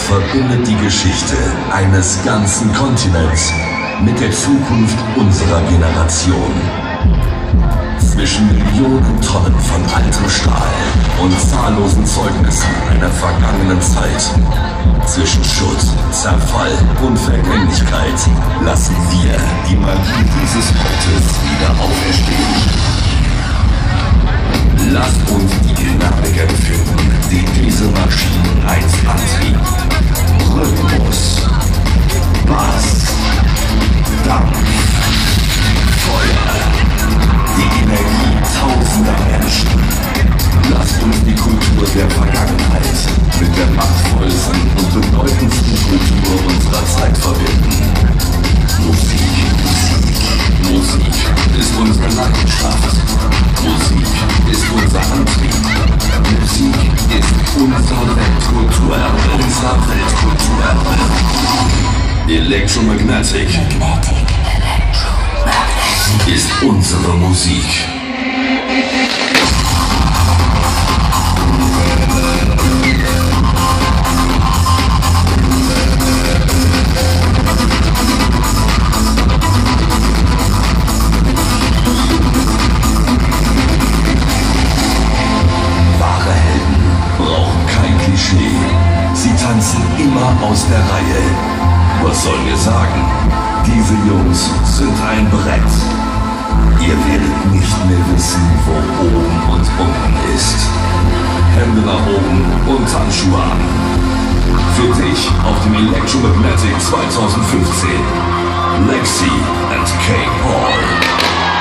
verbindet die Geschichte eines ganzen Kontinents mit der Zukunft unserer Generation. Zwischen Millionen Tonnen von altem Stahl und zahllosen Zeugnissen einer vergangenen Zeit, zwischen Schutt, Zerfall und Vergänglichkeit, lassen wir die Magie dieses Ortes wieder auferstehen. Lasst uns die Dynamik empfinden, die diese Maschinen einst antrieb. Rhythmus, Bass, Dampf, Feuer, die Energie tausender Menschen. Lasst uns die Kultur der Vergangenheit mit der machtvollsten und bedeutendsten Kultur unserer Zeit verbinden. Musik ist unsere Leidenschaft. Musik ist unser Antrieb. Musik ist unser Weltkulturerbe. Electromagnetic ist unsere Musik. Sie tanzen immer aus der Reihe. Was sollen wir sagen? Diese Jungs sind ein Brett. Ihr werdet nicht mehr wissen, wo oben und unten ist. Hände nach oben und Handschuhe an. Für dich auf dem Electromagnetic 2015. Lexi and K. Paul.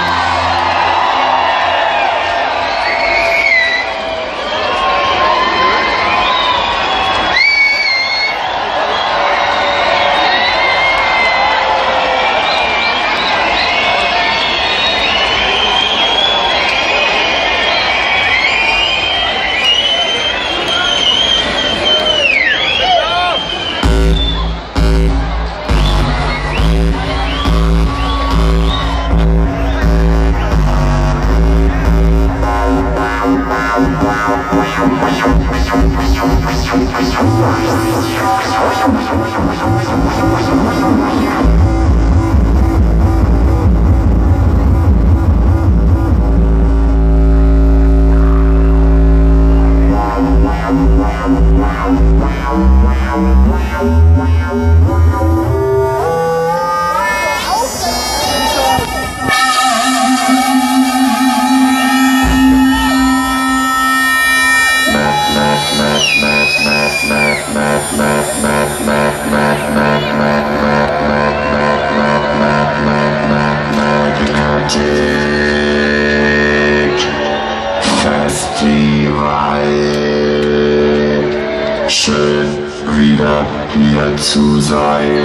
Schön wieder hier zu sein.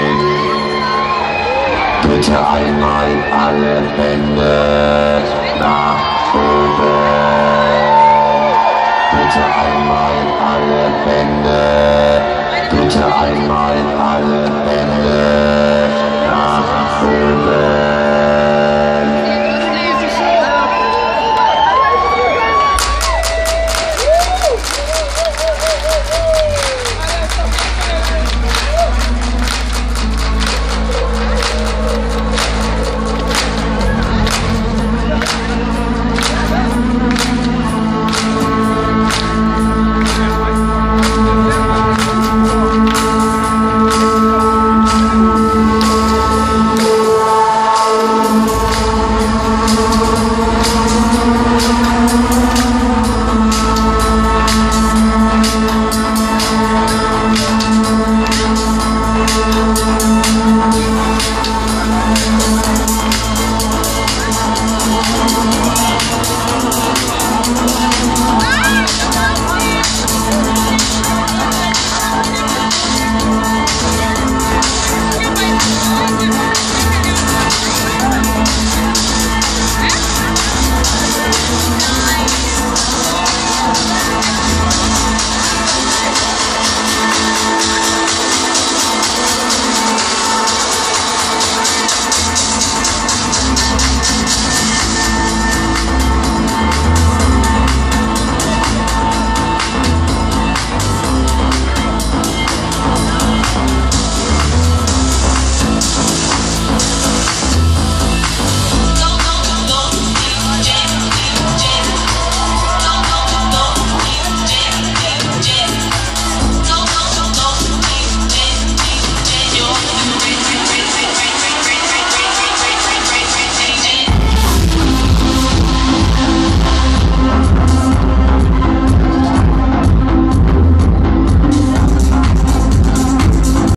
Bitte einmal alle Hände nach oben. Bitte einmal alle Hände. Bitte einmal alle Hände nach oben.